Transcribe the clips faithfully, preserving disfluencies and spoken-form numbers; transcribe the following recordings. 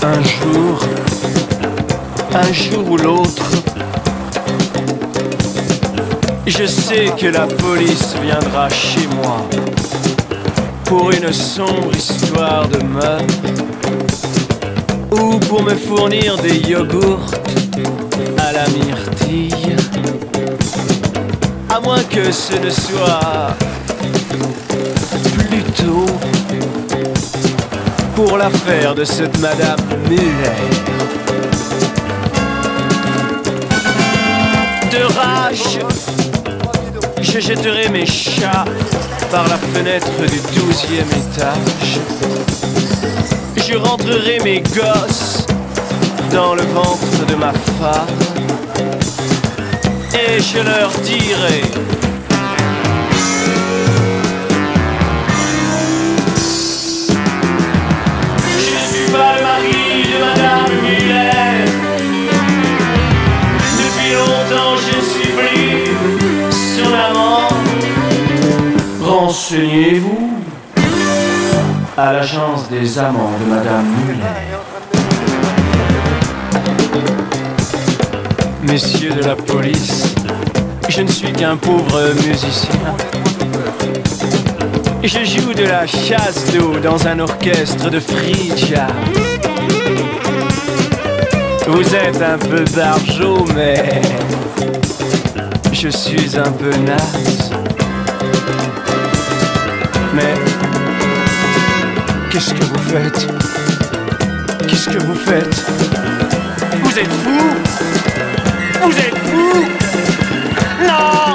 Un jour, un jour ou l'autre, je sais que la police viendra chez moi pour une sombre histoire de meurtre ou pour me fournir des yogourts à la myrtille. À moins que ce ne soit plutôt pour l'affaire de cette Madame Muller. De rage, je jetterai mes chats par la fenêtre du douzième étage. Je rentrerai mes gosses dans le ventre de ma femme et je leur dirai: je ne suis pas le mari de Madame Muller. Depuis longtemps je ne suis plus son amant. Renseignez-vous à l'agence des amants de Madame Muller. Messieurs de la police, je ne suis qu'un pauvre musicien. Je joue de la chasse d'eau dans un orchestre de free jazz. Vous êtes un peu barjot, mais je suis un peu naze. Mais qu'est-ce que vous faites? Qu'est-ce que vous faites? Vous êtes fous? Vous êtes fous? Non!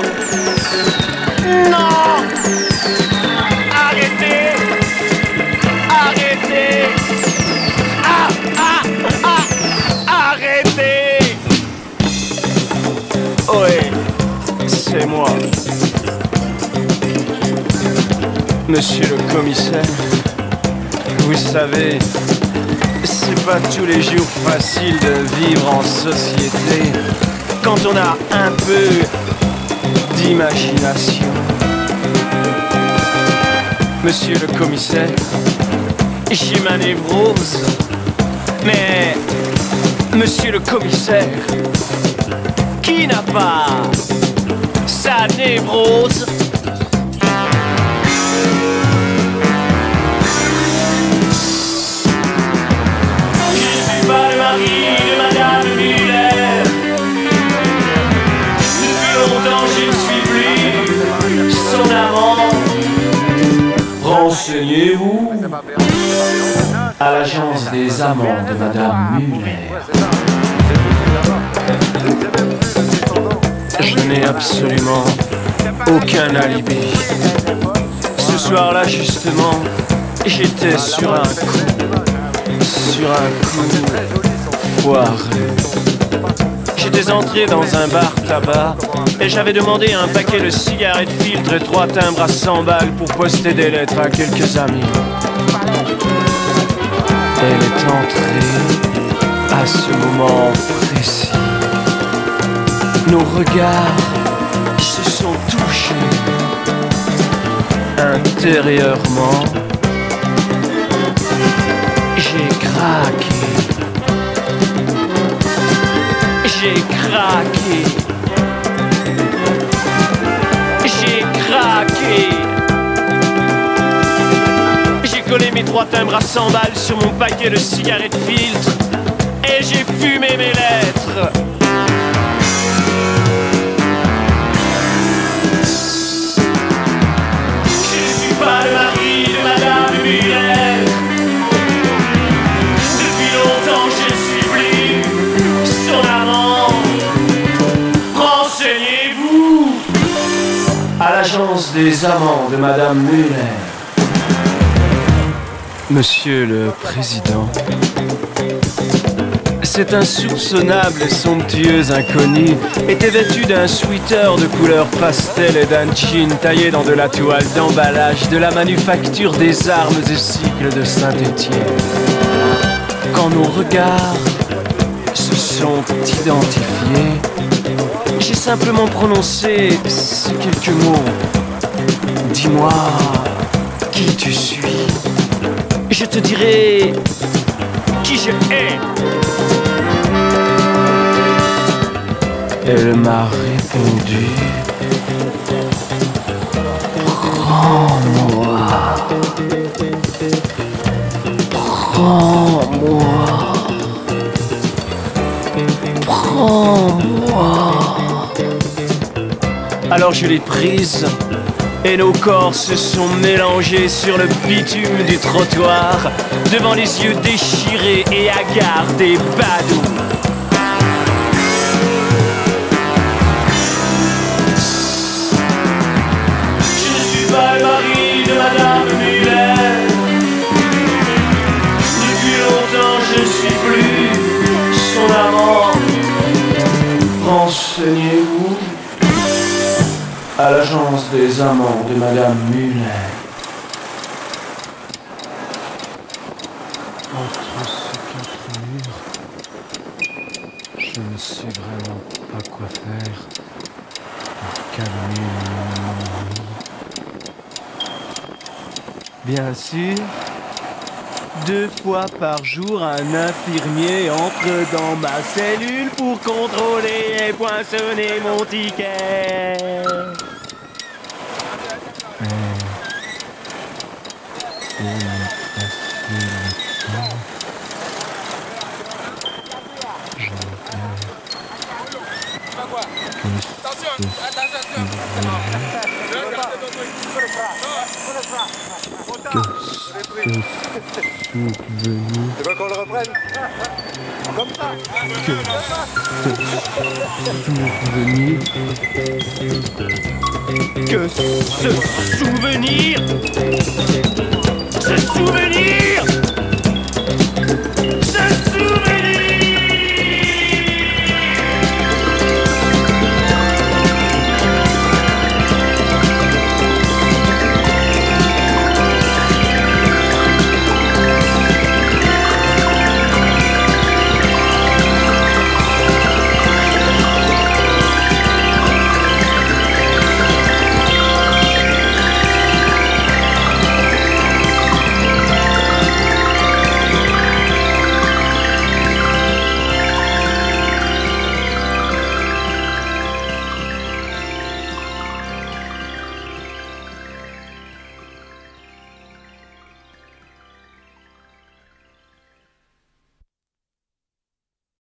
Non! Arrêtez! Arrêtez! Ah! Ah! Ah! Arrêtez! Oui, c'est moi. Monsieur le commissaire, vous savez, c'est pas tous les jours facile de vivre en société quand on a un peu d'imagination. Monsieur le commissaire, j'ai ma névrose, mais monsieur le commissaire, qui n'a pas sa névrose? De Madame Muller. Depuis longtemps je ne suis plus son amant. Renseignez-vous à l'agence des amants de Madame Muller. Je n'ai absolument aucun alibi. Ce soir-là justement, j'étais sur un coup, sur un coup foireux. J'étais entré dans un bar tabac et j'avais demandé un paquet de cigarettes filtres et trois timbres à cent balles pour poster des lettres à quelques amis. Elle est entrée à ce moment précis. Nos regards se sont touchés intérieurement. J'ai craqué. J'ai craqué. J'ai craqué. J'ai collé mes trois timbres à cent balles sur mon paquet de cigarettes filtres et j'ai fumé mes lettres. Je ne suis pas le mari de Madame Muller. Depuis longtemps je ne suis plus son amant. Renseignez-vous à l'agence des amants de Madame Muller. Monsieur le Président, cet insoupçonnable et somptueux inconnu était vêtu d'un sweater de couleur pastel et d'un jean taillé dans de la toile d'emballage de la manufacture des armes et cycles de Saint-Étienne. Quand nos regards se sont identifiés, j'ai simplement prononcé ces quelques mots. Dis-moi qui tu suis. Je te dirai qui je hais. Elle m'a répondu: prends-moi, prends-moi, prends-moi. Alors je l'ai prise et nos corps se sont mélangés sur le bitume du trottoir, devant les yeux déchirés et hagards des badauds. Je ne suis pas le mari de Madame Muller. Depuis longtemps je ne suis plus son amant. Renseignez-vous à l'agence des amants de Madame Muller. Entre ces quatre murs, je ne sais vraiment pas quoi faire pour calmer mon amour. Bien sûr, deux fois par jour, un infirmier entre dans ma cellule pour contrôler et poinçonner mon ticket. Mais pour me passer le temps, je rêve que ce souvenir, Tu veux qu'on le reprenne? Comme ça? que ce souvenir, que ce souvenir, ce souvenir